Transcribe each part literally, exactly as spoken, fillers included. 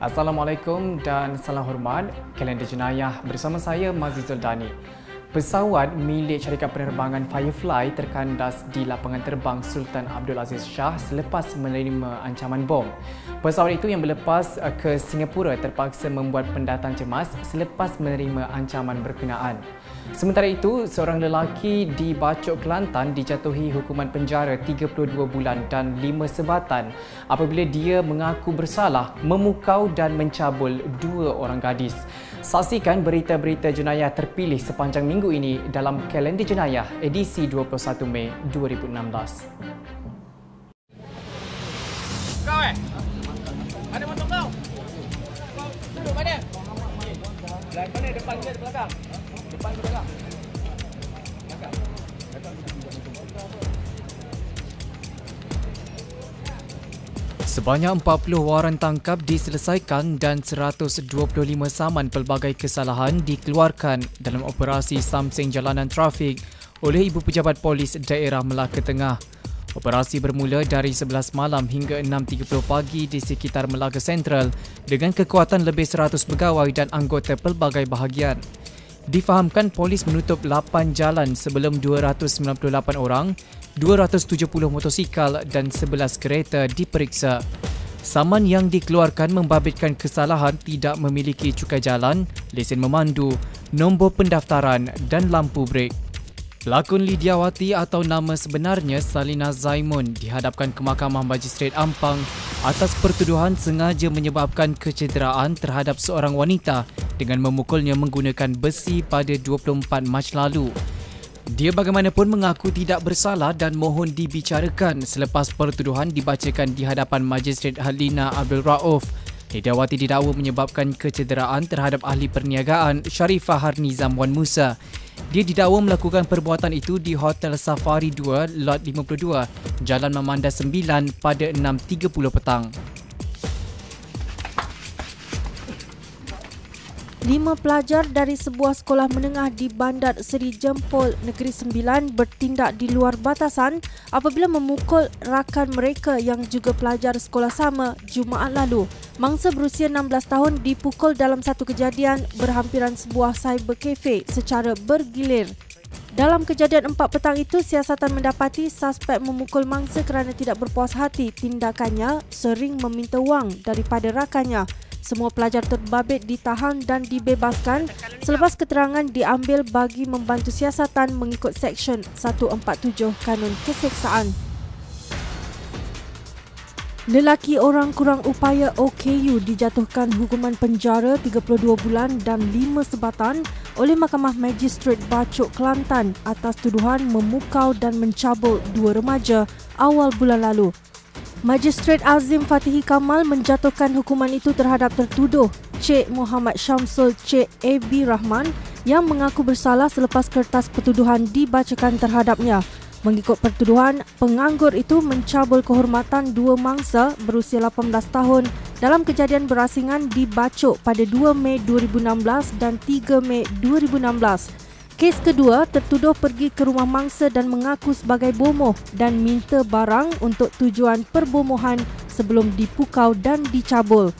Assalamualaikum dan salam hormat. Kalender Jenayah bersama saya Mazizul Dani. Pesawat milik syarikat penerbangan Firefly terkandas di lapangan terbang Sultan Abdul Aziz Shah selepas menerima ancaman bom. Pesawat itu yang berlepas ke Singapura terpaksa membuat pendatang cemas selepas menerima ancaman berkenaan. Sementara itu, seorang lelaki di Bacok, Kelantan dijatuhi hukuman penjara tiga puluh dua bulan dan lima sebatan apabila dia mengaku bersalah memukau dan mencabul dua orang gadis. Saksikan berita-berita jenayah terpilih sepanjang minggu ini dalam Kalender Jenayah edisi dua puluh satu Mei dua ribu enam belas. Kau eh? Ada motor kau? Kau duduk mana? Belah mana? Depan ke belakang? Depan ke belakang? Belakang. Sebanyak empat puluh waran tangkap diselesaikan dan seratus dua puluh lima saman pelbagai kesalahan dikeluarkan dalam operasi Samseng Jalanan Trafik oleh Ibu Pejabat Polis Daerah Melaka Tengah. Operasi bermula dari sebelas malam hingga enam tiga puluh pagi di sekitar Melaka Sentral dengan kekuatan lebih seratus pegawai dan anggota pelbagai bahagian. Difahamkan polis menutup lapan jalan sebelum dua ratus sembilan puluh lapan orang, dua ratus tujuh puluh motosikal dan sebelas kereta diperiksa. Saman yang dikeluarkan membabitkan kesalahan tidak memiliki cukai jalan, lesen memandu, nombor pendaftaran dan lampu brek. Pelakon Lidiawati atau nama sebenarnya Salina Zaimun dihadapkan ke Mahkamah Magistrate Ampang atas pertuduhan sengaja menyebabkan kecederaan terhadap seorang wanita dengan memukulnya menggunakan besi pada dua puluh empat Mac lalu. Dia bagaimanapun mengaku tidak bersalah dan mohon dibicarakan selepas pertuduhan dibacakan di hadapan Magistrate Halina Abdul Rauf. Lidiawati didakwa menyebabkan kecederaan terhadap ahli perniagaan Sharifah Harnizam Wan Musa. Dia didakwa melakukan perbuatan itu di Hotel Safari dua, Lot lima puluh dua, Jalan Memandas sembilan pada enam tiga puluh petang. Lima pelajar dari sebuah sekolah menengah di Bandar Seri Jempol, Negeri Sembilan bertindak di luar batasan apabila memukul rakan mereka yang juga pelajar sekolah sama Jumaat lalu. Mangsa berusia enam belas tahun dipukul dalam satu kejadian berhampiran sebuah cyber cafe secara bergilir. Dalam kejadian empat petang itu, siasatan mendapati suspek memukul mangsa kerana tidak berpuas hati tindakannya sering meminta wang daripada rakannya. Semua pelajar terbabit ditahan dan dibebaskan selepas keterangan diambil bagi membantu siasatan mengikut Seksyen seratus empat puluh tujuh Kanun Keseksaan. Lelaki orang kurang upaya O K U dijatuhkan hukuman penjara tiga puluh dua bulan dan lima sebatan oleh Mahkamah Magistrate Bacok, Kelantan atas tuduhan memukau dan mencabul dua remaja awal bulan lalu. Magistrate Azim Fatihi Kamal menjatuhkan hukuman itu terhadap tertuduh Cik Muhammad Syamsul Cik A B Rahman yang mengaku bersalah selepas kertas pertuduhan dibacakan terhadapnya. Mengikut pertuduhan, penganggur itu mencabul kehormatan dua mangsa berusia lapan belas tahun dalam kejadian berasingan di Bacok pada dua Mei dua ribu enam belas dan tiga Mei dua ribu enam belas. Kes kedua, tertuduh pergi ke rumah mangsa dan mengaku sebagai bomoh dan minta barang untuk tujuan perbomohan sebelum dipukau dan dicabul.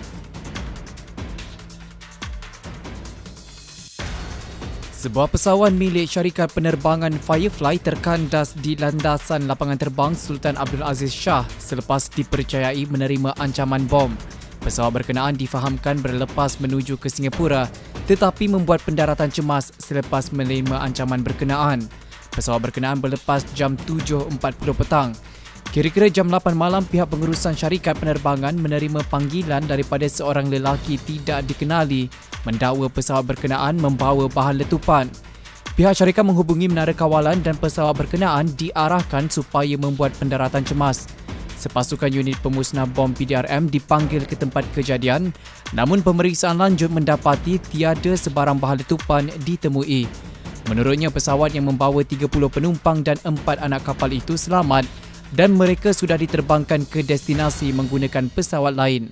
Sebuah pesawat milik syarikat penerbangan Firefly terkandas di landasan lapangan terbang Sultan Abdul Aziz Shah selepas dipercayai menerima ancaman bom. Pesawat berkenaan difahamkan berlepas menuju ke Singapura tetapi membuat pendaratan cemas selepas menerima ancaman berkenaan. Pesawat berkenaan berlepas jam tujuh empat puluh petang. Kira-kira jam lapan malam, pihak pengurusan syarikat penerbangan menerima panggilan daripada seorang lelaki tidak dikenali mendakwa pesawat berkenaan membawa bahan letupan. Pihak syarikat menghubungi menara kawalan dan pesawat berkenaan diarahkan supaya membuat pendaratan cemas. Sepasukan unit pemusnah bom P D R M dipanggil ke tempat kejadian, namun pemeriksaan lanjut mendapati tiada sebarang bahan letupan ditemui. Menurutnya, pesawat yang membawa tiga puluh penumpang dan empat anak kapal itu selamat dan mereka sudah diterbangkan ke destinasi menggunakan pesawat lain.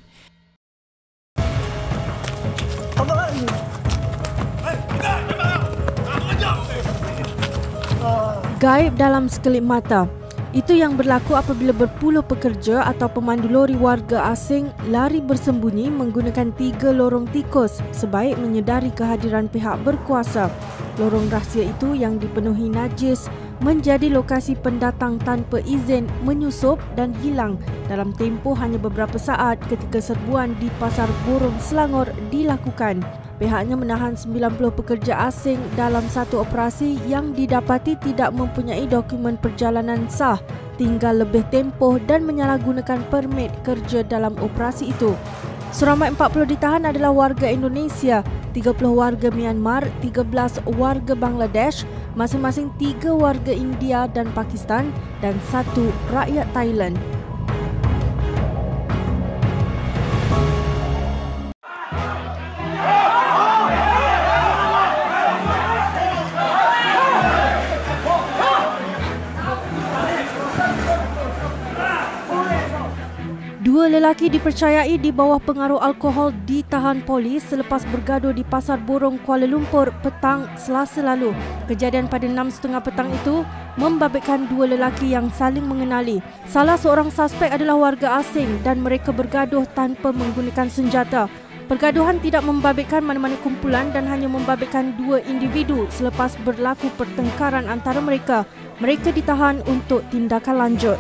Gaib dalam sekelip mata. Itu yang berlaku apabila berpuluh pekerja atau pemandu lori warga asing lari bersembunyi menggunakan tiga lorong tikus sebaik menyedari kehadiran pihak berkuasa. Lorong rahsia itu yang dipenuhi najis menjadi lokasi pendatang tanpa izin menyusup dan hilang dalam tempoh hanya beberapa saat ketika serbuan di Pasar Borong Selangor dilakukan. Pihaknya menahan sembilan puluh pekerja asing dalam satu operasi yang didapati tidak mempunyai dokumen perjalanan sah, tinggal lebih tempoh dan menyalahgunakan permit kerja dalam operasi itu. Seramai empat puluh ditahan adalah warga Indonesia, tiga puluh warga Myanmar, tiga belas warga Bangladesh, masing-masing tiga warga India dan Pakistan dan satu rakyat Thailand. Dua lelaki dipercayai di bawah pengaruh alkohol ditahan polis selepas bergaduh di Pasar Borong, Kuala Lumpur petang Selasa lalu. Kejadian pada enam tiga puluh petang itu membabitkan dua lelaki yang saling mengenali. Salah seorang suspek adalah warga asing dan mereka bergaduh tanpa menggunakan senjata. Pergaduhan tidak membabitkan mana-mana kumpulan dan hanya membabitkan dua individu selepas berlaku pertengkaran antara mereka. Mereka ditahan untuk tindakan lanjut.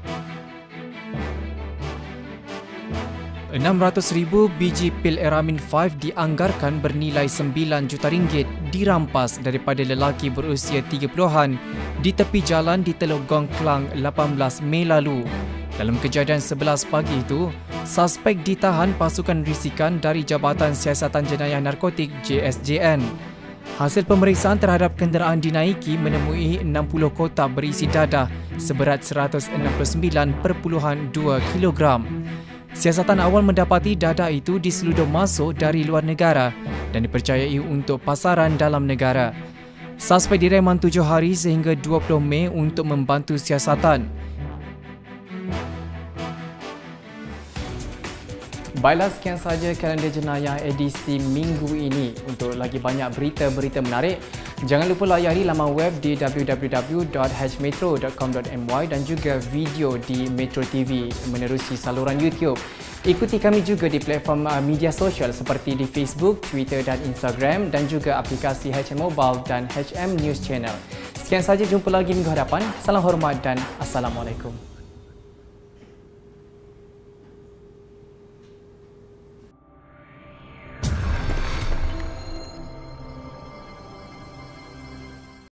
enam ratus ribu biji pil Eramin lima dianggarkan bernilai sembilan juta ringgit dirampas daripada lelaki berusia tiga puluhan di tepi jalan di Teluk Gong Klang lapan belas Mei lalu. Dalam kejadian sebelas pagi itu, suspek ditahan pasukan risikan dari Jabatan Siasatan Jenayah Narkotik J S J N. Hasil pemeriksaan terhadap kenderaan dinaiki menemui enam puluh kotak berisi dadah seberat seratus enam puluh sembilan perpuluhan dua kilogram. Siasatan awal mendapati dadah itu diseluduk masuk dari luar negara dan dipercayai untuk pasaran dalam negara. Suspek direman tujuh hari sehingga dua puluh Mei untuk membantu siasatan. Baiklah, sekian sahaja kalender jenayah edisi minggu ini. Untuk lagi banyak berita-berita menarik, jangan lupa layari laman web di w w w dot h metro dot com dot m y dan juga video di Metro T V menerusi saluran YouTube. Ikuti kami juga di platform media sosial seperti di Facebook, Twitter dan Instagram dan juga aplikasi H M Mobile dan H M News Channel. Sekian sahaja, jumpa lagi minggu hadapan. Salam hormat dan Assalamualaikum.